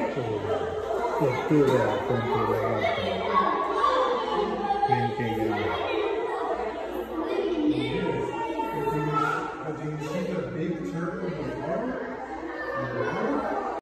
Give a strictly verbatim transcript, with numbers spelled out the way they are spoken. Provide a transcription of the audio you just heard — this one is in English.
Tortuga con tu lagarto. Bien, qué grande. Yes. But do you, but do you see the big turtle?